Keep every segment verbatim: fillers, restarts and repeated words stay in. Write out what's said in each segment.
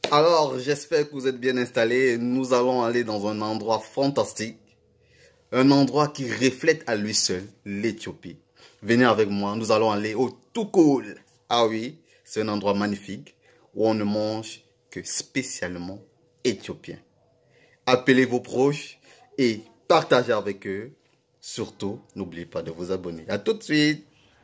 Alors, j'espère que vous êtes bien installés. Nous allons aller dans un endroit fantastique. Un endroit qui reflète à lui seul l'Éthiopie. Venez avec moi, nous allons aller au Toukoul. Ah oui, c'est un endroit magnifique où on ne mange que spécialement éthiopien. Appelez vos proches et partagez avec eux. Surtout, n'oubliez pas de vous abonner. À tout de suite.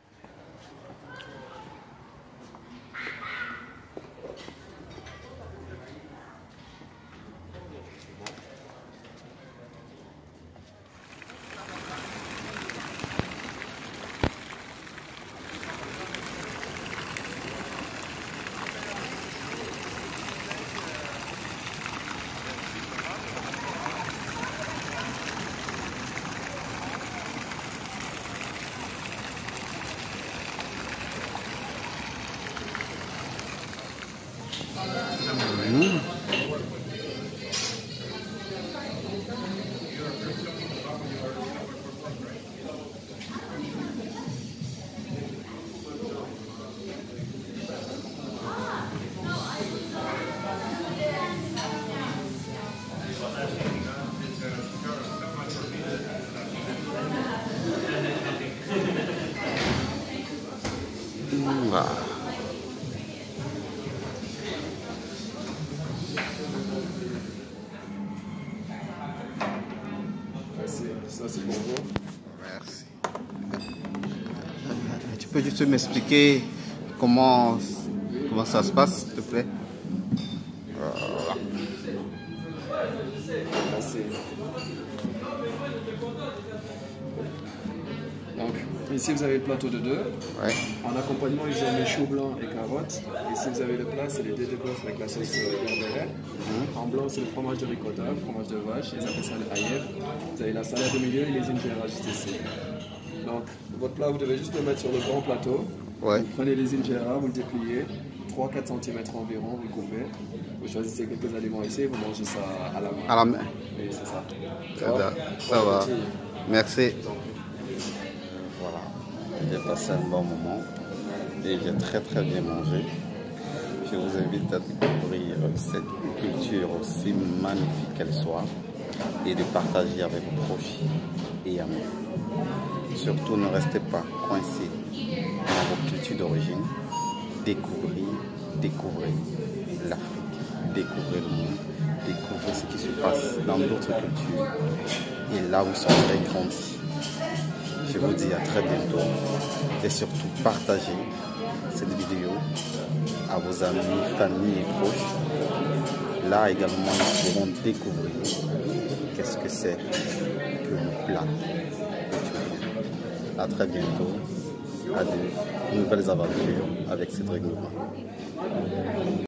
Mmh. Mmh. Ça, c'est pour vous. Merci. Tu peux juste m'expliquer comment, comment ça se passe, s'il te plaît? Voilà. Merci. Donc, ici vous avez le plateau de deux. Ouais. En accompagnement, ils ont les choux blancs et carottes. Ici vous avez le plat, c'est les dés de bœuf avec la sauce berbérette. Mmh. En blanc, c'est le fromage de ricotta, le fromage de vache, ils appellent ça le haïef. Vous avez la salade au milieu et les injera juste ici. Donc, votre plat, vous devez juste le mettre sur le grand plateau. Ouais. Vous prenez les injera, vous le dépliez, trois à quatre centimètres environ, vous le coupez. Vous choisissez quelques aliments ici et vous mangez ça à la main. À la main. Oui, c'est ça. Ça va. Ça va. Merci. Voilà. J'ai passé un bon moment et j'ai très très bien mangé. Je vous invite à découvrir cette culture aussi magnifique qu'elle soit et de partager avec vos proches et amis. Surtout, ne restez pas coincés dans vos cultures d'origine. Découvrez, découvrez l'Afrique, découvrez le monde, découvrez ce qui se passe dans d'autres cultures et là où vous serez grandis. Je vous dis à très bientôt et surtout partagez cette vidéo à vos amis, familles et proches. Là également, ils pourront découvrir qu'est-ce que c'est que le plat. À très bientôt, à de nouvelles aventures avec Cédric Lebrun.